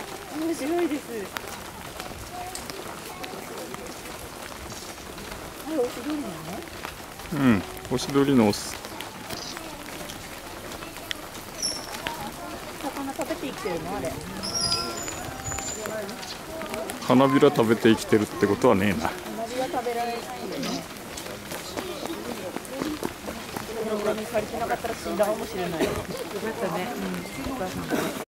面白いです。あれ、オスドリなの？ うん、オシドリのオス。 魚食べて生きてるのあれ。 花びら食べて生きてるってことはねえな。 花びら食べられないよね。これに借りてなかったら死んだかもしれない。よかったね。うん。お母さん。